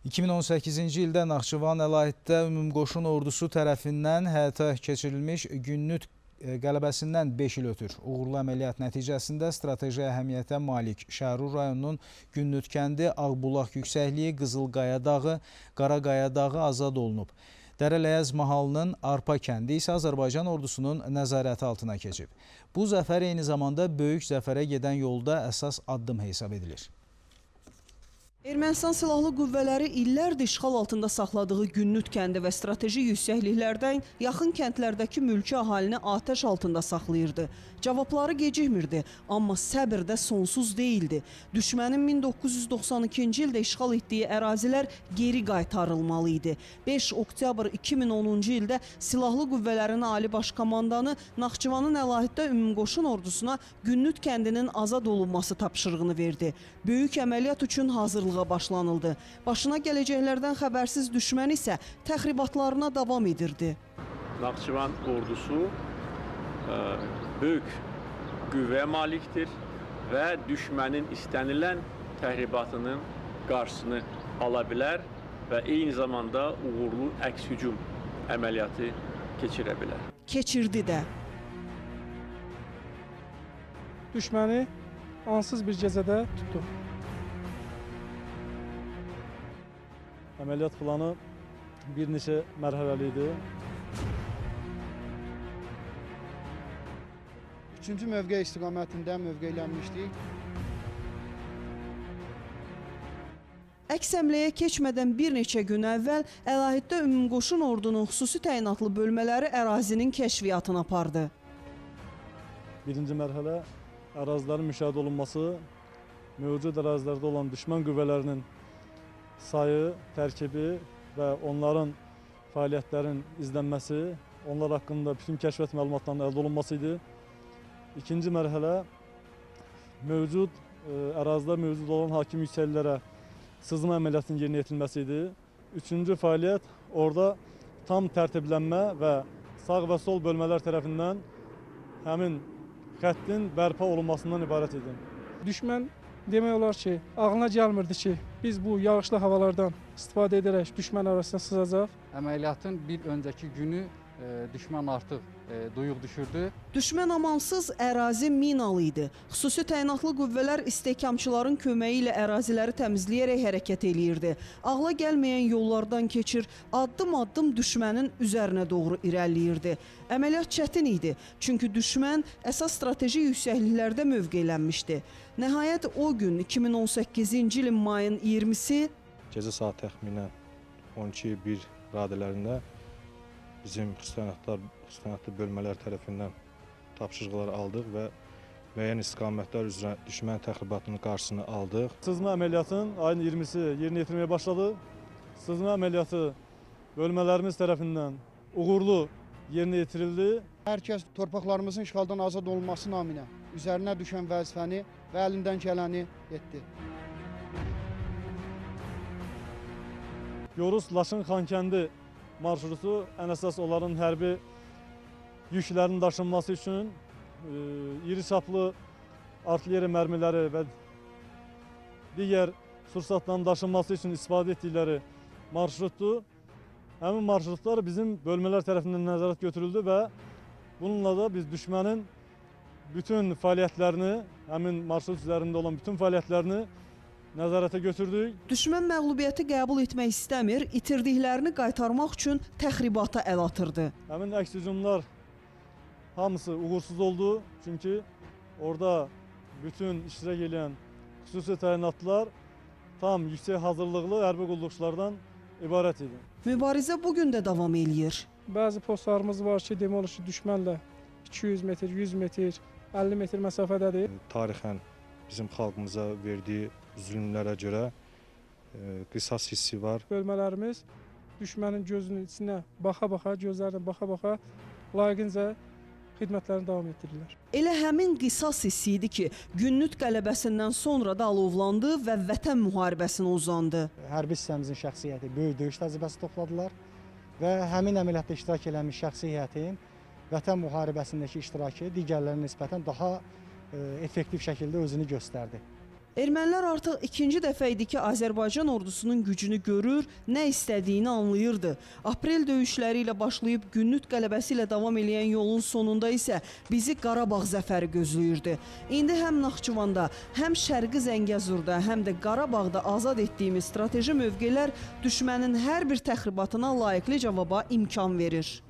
2018-ci ildə Naxçıvan əlahidə ümumqoşun ordusu tərəfindən həyata keçirilmiş Günnüt qələbəsindən 5 il ötür. Uğurlu əməliyyat nəticəsində strateji əhəmiyyətə malik Şərur rayonunun Günnüt kəndi, Ağbulaq yüksəkliyi, Qızılqaya dağı, Qaraqaya dağı azad olunub. Dərələyəz mahalının Arpa kəndi isə Azərbaycan ordusunun nəzarəti altına keçib. Bu zəfər eyni zamanda böyük zəfərə gedən yolda əsas addım hesab edilir. Ermənistan Silahlı Qüvvələri illərdir işğal altında saxladığı Günnüt kəndi və strateji yüksəkliklərdən yaxın kəndlərdəki mülki əhalini atəş altında saxlayırdı. Cavabları gecikmirdi, amma səbir də sonsuz değildi. Düşmənin 1992-ci ildə işğal etdiyi ərazilər geri qaytarılmalı idi. 5 oktyabr 2010-cu ildə Silahlı Qüvvələrin Ali Baş Komandanı Naxçıvanın əlahiddə ümumqoşun ordusuna Günnüt kəndinin azad olunması tapşırığını verdi. Böyük əməliyyat üçün hazırlıq başlanıldı. Başına gələcəklərdən xəbərsiz düşmən isə təxribatlarına davam edirdi. Naxçıvan ordusu böyük qüvvəyə malikdir və düşmənin istənilən təxribatının qarşısını ala bilər və eyni zamanda uğurlu əks-hücum əməliyyatı keçirə bilər. Keçirdi də. Düşməni ansız bir gecədə tutdu. Əməliyyat planı bir neçə mərhələli idi. 3-cü mövqe istiqamətində mövqeylənmişdik. Əks həmləyə keçmədən bir neçə gün əvvəl əlahiddə ümumqoşun ordunun xüsusi təyinatlı bölmələri ərazinin kəşfiyyatını apardı. Birinci mərhələ ərazilərin müşahidə olunması, mövcud ərazilərdə olan düşmən qüvvələrinin sayı, tərkibi və onların fəaliyyətlərin izlənməsi, onlar haqqında bütün kəşfiyyat məlumatlarının əldə olunması idi. İkinci mərhələ ərazilər mövcud olan hakim yüksəkliklərə sızma əməliyyatının yerinə yetirilməsi idi. Üçüncü fəaliyyət orada tam tərtiblənmə və sağ və sol bölmələr tərəfindən həmin xəttin bərpa olunmasından ibarət idi. Düşmən demək olar ki, ağlına gəlmirdi ki, biz bu yağışlı havalardan istifadə edərək düşmən arasına sızacaq. Əməliyyatın bir öncəki günü düşmən artıq duyuq düşürdü. Düşmən amansız ərazi minalı idi. Xüsusi təyinatlı qüvvələr istehkamçıların köməyi ilə əraziləri təmizləyərək hərəkət eləyirdi. Ağla gəlməyən yollardan keçir, addım-addım düşmənin üzərinə doğru irəliləyirdi. Əməliyyat çətin idi, çünki düşmən əsas strateji yüksəkliklərdə mövqeylənmişdi. Nəhayət o gün 2018-ci ilin mayın 20-si gecə saat təxminən 12:01 radələrində bizim xüsusi bölmələr tərəfindən tapşırıqlar aldıq və müəyyən istiqamətlər üzrə düşmən təxribatının qarşısını aldıq. Sızma əməliyyatının ayın 20-si yerinə yetirməyə başladı. Sızma əməliyyatı bölmələrimiz tərəfindən uğurlu yerinə yetirildi. Hər kəs torpaqlarımızın işğaldan azad olunması naminə üzərinə düşən vəzifəni və əlindən gələni etdi. Yorus-Laçın-Xankəndi marşrutu ən əsas onların hərbi yüklərin daşınması üçün iri çaplı artilleriya mərmiləri və digər sursatların daşınması üçün istifadə etdikləri marşrutdur. Həmin marşrutlar bizim bölmələr tərəfindən nəzarət götürüldü və bununla da biz düşmənin bütün fəaliyyətlərini, həmin marşrut üzərində olan bütün fəaliyyətlərini nəzarətə götürdük. Düşmən məğlubiyyəti qəbul etmək istəmir, itirdiklərini qaytarmaq üçün təxribata əl atırdı. Həmin əks-hücumlar hamısı uğursuz oldu. Çünki orada bütün iştirak edən xüsusi təyinatlılar tam yüksək hazırlıqlı hərbi qulluqçulardan ibarət idi. Mübarizə bugün də davam eləyir. Bəzi postlarımız var ki, demək olar ki, düşmənlə 200 metr, 100 metr, 50 metr məsafədədir. Tarixən bizim xalqımıza verdiyi zülmlərə görə qisas hissi var. Bölmələrimiz düşmənin gözünün içinə baxa-baxa, gözlərinə baxa-baxa layiqincə xidmətlərini davam etdirirlər. Elə həmin qisas hissi idi ki, Günnüt qələbəsindən sonra da alovlandı və vətən müharibəsinə uzandı. Hərbi hissəmizin şəxsiyyəti böyük döyüş təcrübəsi topladılar və həmin əməliyyatda iştirak etmiş şəxsi heyətin vətən müharibəsindəki iştirakı digərlərinə nisbətən daha effektiv şəkildə özünü göstərdi. Ermənilər artıq ikinci dəfə idi ki, Azərbaycan ordusunun gücünü görür, nə istədiyini anlayırdı. Aprel döyüşləri ilə başlayıb Günnüt qələbəsi ilə davam edən yolun sonunda isə bizi Qarabağ zəfəri gözləyirdi. İndi həm Naxçıvanda, həm Şərqi Zəngəzurda, həm də Qarabağda azad etdiyimiz strateji mövqelər düşmənin hər bir təxribatına layiqli cavaba imkan verir.